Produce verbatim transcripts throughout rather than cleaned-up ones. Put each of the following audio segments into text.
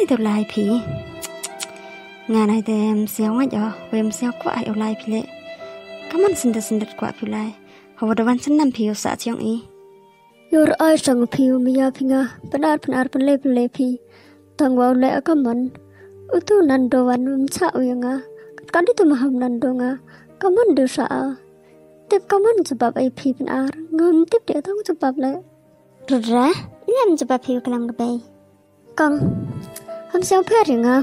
được lại phí ngà này thì em xéo ngay đó về em xéo quá ở lại phí lệ cảm ơn xin được xin được quá phí lại họ đã văn xin năm phí xã chiang ý Your eyes sang phí mi ya phí ngà bên ar bên ar bên lệ bên lệ phí thằng vào lệ cảm ơn utu nando văn um cha uyanga kan itu maham nando nga cảm ơn được sao tiếp cảm ơn sebab ai phí bên ar ngam tiếp dia tahu sebab lệ Rudra ini em sebab phí cái làm cái bay Kang, ham siang phê nga.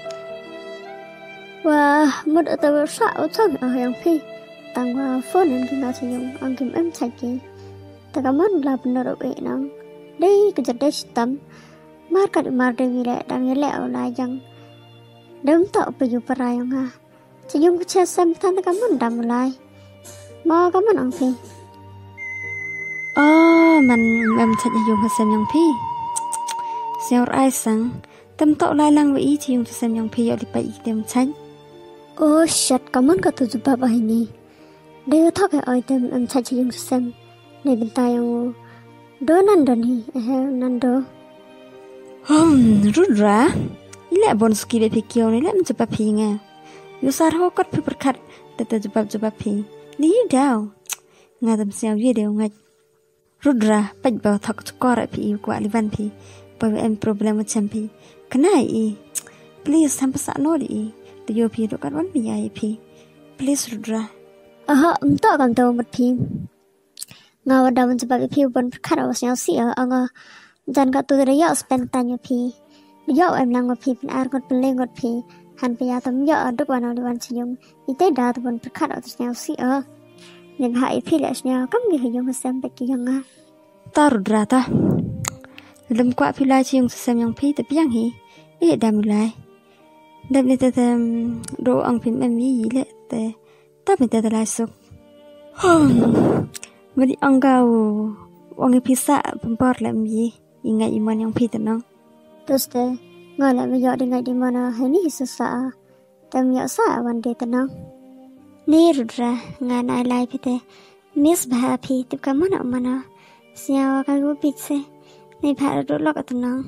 Và một ở tàu xã ở trong ở hàng phi, tăng qua phone nên khi nào sử dụng anh kiếm em chạy kì. Ta cảm ơn là bên đó bị nắng. Đây cái chất đấy tâm, mát cả mà đây vì lẽ đang nhớ lẹo lại rằng đấm tạo bị dụ parai nga. Sử dụng cái xe xem thân ta cảm ơn đầm lại. Mà cảm ơn anh phi. Oh, mình em chạy dùng hết xem yang phi. Xéo ai sang tâm tọa lai lang với ý chỉ dùng xem yang phi ở đi bay dem chanh. Oh shit, cảm ơn các tu giúp bà ini. Dia thắc cái ai dem em chạy dùng xem. Này bên tai yang do nando ni, eh nando. Hmm, Rudra. Ile bon ski be pikio ni le em jumpa phi nga. Yusar ho kot phi berkat tete jumpa jumpa phi. Ni dao. Nga dem xéo ye deu ngaj. Rudra, bạch bảo thật có lại phi yêu quả li văn phi. Bởi vì em problem macam pi. Kenai i. Please sampai saat no di. Tu yo pi do kat wan pi ai pi. Please Rudra. Aha, entah kan tahu mat pi. Ngawa dawan sebab pi pun perkara wasnya si anga. Dan kat tu dia spend tanya pi. Dia em lang pi pun ar kat peleng kat pi. Han pi ya tam ya duk wan oli wan siyong. Ite da tu pun perkara wasnya si a. Nen hai pi lesnya kam gi hayong sampai ki nga. Ta Rudra ta. Lâm qua phi lai chiang xem yang phi tập yang hi ý đam lai đam này ta đồ ăn phim em gì lệ ta ta mình ta lai suk vậy ăn gạo ăn pizza bempar làm gì ingat iman yang phi ta nong terus te ngai la me yo dingai di mana hani susah tam ya sa wan de ta nong ni Rudra ngai nai lai phi te miss bha phi tập ka mana mana siawa ka go pizza Ni phá được lọc ở tầng nông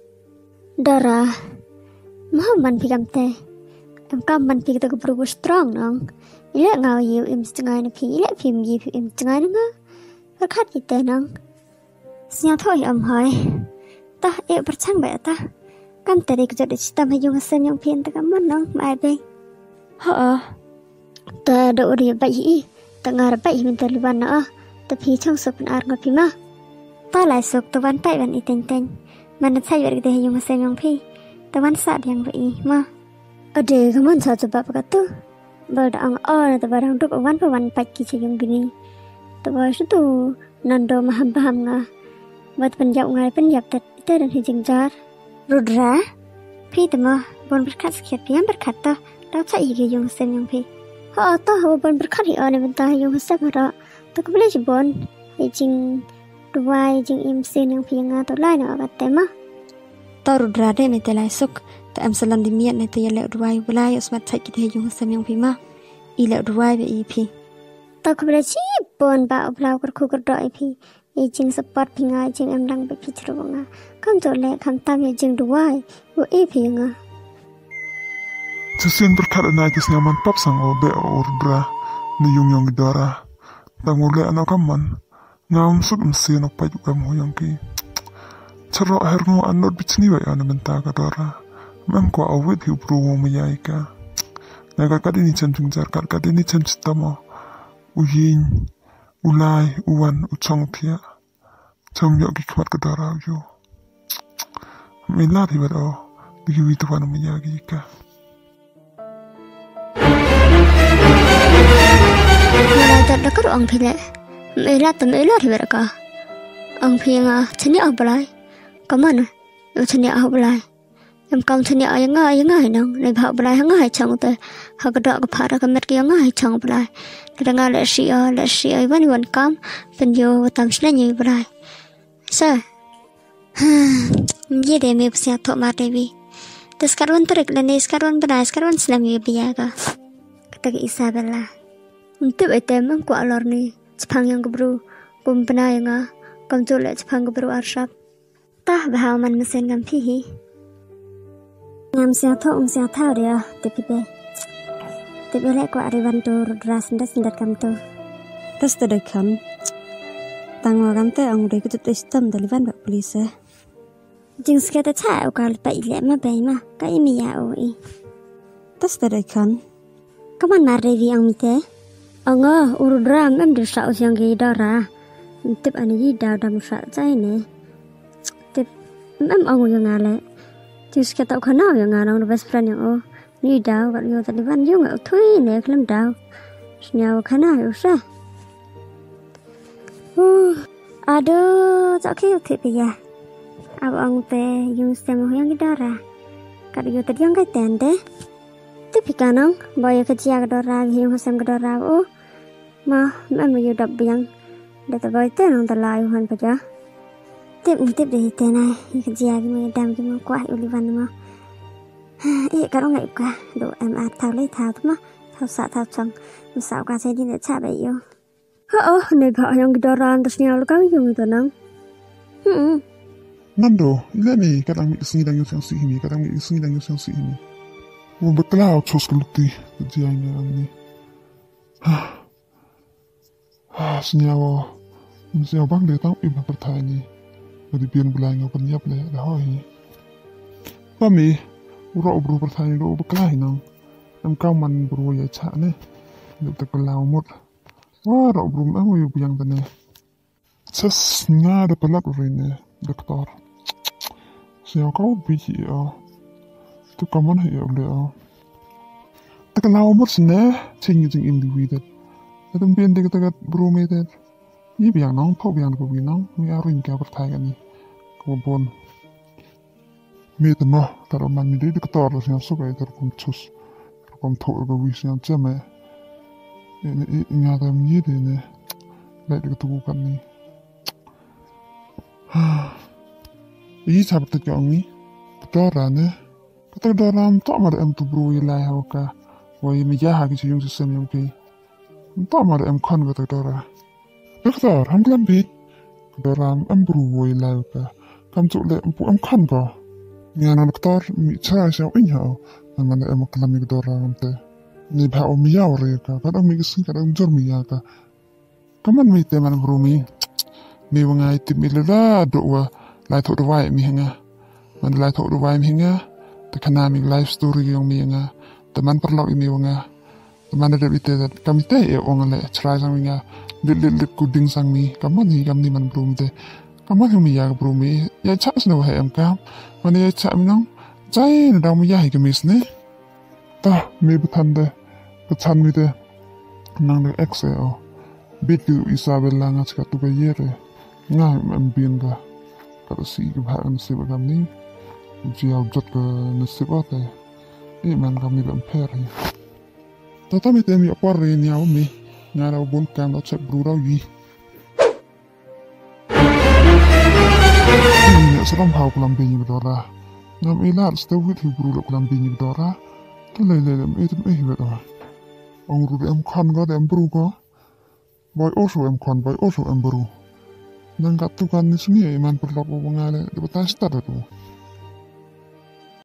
Dara Mà mình phí cầm tê Em cầm mình phí cái bố strong nông Ý lệ ngào yêu em sẽ ngay nè phí Ý lệ phim gì phí em sẽ ngay nè Phát khát gì tê nông Xin thôi em hỏi Ta yêu bật chăng bẻ ta Cầm tê đi cái chỗ tâm hay dùng xem những phiên ta cảm ơn nông Mà ai bên Hả Ta đổ đi bậy ý Ta ngà ra bậy mình ta lưu bàn nữa Ta phí trong sụp ạt ngọt phí mà Ta lại sụp ta văn bậy văn y tên tên Mà nó thay vậy để dùng xem những phí Ta văn sạ điang vậy mà Ở đây không muốn sao cho bà bà tu Bà đã ăn ơ ta bà đang đúc ở văn bà văn bạch kì dùng gini Ta bà sẽ tu nando mà hầm bà hầm ngà Bà ta bên dạo ngay bên dạp tật Tê đàn hình chừng giar Rudra Phí ta mà Bọn berkat sekiat pian berkat ta Đau chạy gì dùng xem những phí Họ ta họ bọn berkat hi ane bên ta dùng xem hả đó Ta có boleh je bọn Hi ching Duai jing im sen yang phí ngà tu lai nà gạt tem á Ta Rudra de me te lai suk ta am salan di miat ne te yale duai bulai osmat chạy kit he yung xem những phí mà Ile duai be i phí Ta có boleh je bọn ba oblau kar khu kar doi phí Hi ching support phí ngà jing em đang bị phí churu ngà Kam tu le kam tam ya jing duai Wo i phí ngà Sesian berkat na itis nyaman pap sang o be o Rudra Ni yung yung gidara Tang ule anak kaman Ngam suk msen ok paju kam ho yung ki Charo herno anot bichni wa yana benta ka dora Mem ko awit hi bro mo mayai ka Naga kadini chan jungjar kad kadini chan chitama Uyin Ulai uwan uchong pia Chong yok ki kwat ka dora yo Melat hi wad o Digi witu wana mayagi ka Mulai tak dekat orang pilih Melat tak melat hi wad ka Ang phí ngà chân nhạc balai Cảm ơn Yêu chân nhạc balai Em công chân nhạc yang ngay yang ngay nong Này bảo balai yang ngay chong te Họ có đọc phá ra cái mệt kia yang ngay chong balai Kita ngà lệ sĩ ơ lệ sĩ ơ Văn văn cam Bên vô tâm sinh là như balai Sao Gì để mình sẽ thọ mát đây vi Terus sekarang terik dan ni sekarang balai Sekarang selam như biya ka Kata ke Isabella Untuk item em kuat lor ni Jepang yang kebru Kum pernah yang ah Kam tu lek Jepang kebru arshap Tah bahau man mesen kam pihi ngam siang thok um siang thao dia tapi be tapi lek ko ariwan tu rudra sendat sendat kam tu Tas ta kan tangwa kam te ang de kutut istam dalivan bak police jing skata cha o kal pai le ma be ma ka imi ya o i tas ta kan kaman mar revi ang mite anga urudra ngam de sa o siang ge dara tip ani yi da dam sa chai ne tip ngam ang yo ngale jing skata o khana yo ngana no best friend yo o ni da ga yo dalivan yo ngau thui ne khlam da snya khana yo sa Aduh, tak kira tiap ya. Abang teh yung semu yang gedara. Kalau yo tadi yang kaitan deh. Tapi kanang, boy kerja gedara, yung sem gedara oh. Mah, mana yo dap yang. Data boy teh nang terlalu han kerja. Tip tip deh tenai, yung kerja gimana dam gimana kuah ulivan mah. Eh, kalau nggak kuah, do em at thao lấy thao tu mah, thao sa thao chang, sao cả sai đi để cha vậy yo. Oh, này bảo yang gedaran terus nyal kau yung itu nang. Hmm. Nando, ile ni kadang mi singi dang yung si ini, kadang mi singi dang yung si ini. Wo beklau chos keluti, dia ini ni. Ah, senyawa, senyawa bang dia tahu ibu bertanya. Jadi biar bulan yang penyap le, dah hoi. Kami, urut buru bertanya lo beklai nang. Em kau man buru ya cak ne, dek tak belau mut. Wah, rok belum aku yang biang tadi. Ses nggak ada pelak ini, dokter. Siapa kau biji ya? Tu kaman ya udah. Tak kenal umur sene, cing cing im diwidet. Itu biang dek dekat berumedet. Ini biang nong, kau biang kau biang nong, ini arin kau bertanya ni. Kau pun. Mete mah, taruh man mide dokter lah siapa suka itu kum cus, kum thor kau bisa ceme. Ini ingatan dia ni, lek diketukan ni. Ini sahabat terjang ni, kedoran ni, kedoran tak ada em tu bro ilai hawka, wah ini jahat kisah yang sistem yang pi, tak ada em kan kata kedoran. Doktor, ham kelam bit, kedoran em bro ilai hawka, kam tu lek empu em kan ka. Ni anak doktor, mi cara siapa ini hau, mana em kelam kedoran te. Ni bahau miyau reka, kadang mi kesing kadang jor miyaka. Kaman mi teman brumi, mi wangai tip mi lada doa lai thok dawai mi hanga. Man lai thok dawai mi hanga, tekana mi life story yang mi hanga. Teman perlok mi wanga, teman ada bite kami teh e wanga le cerai sang mi nga, lit lit lit kuding sang mi. Kaman ni kami man brumi teh, kaman mi ya brumi, ya cak seno hai am kam, man ya cak mi nong, jai nadang mi ya hi kemis ne. Tah mi betan deh. Kechan mi deh, nang deh X E O, bit gitu Isabella ngas katu kayere, ngai membien ka, kata si kebahagiaan nasib kami, jauh jat ke nasib apa, iman kami beramperi. Tata mi teh mi apa re ni awam mi, ngara ubun kam dah cek berurau yi. Ini seram hau kulam binyi bedora, ngam ilar setawit hiburu lok kulam binyi bedora, tu lele lem itu eh bedora. Ông rụt em khăn có để em bru có boy also em khăn boy also em bru nang kat tu kan ni sungi iman perlok o ngale de batas tar tu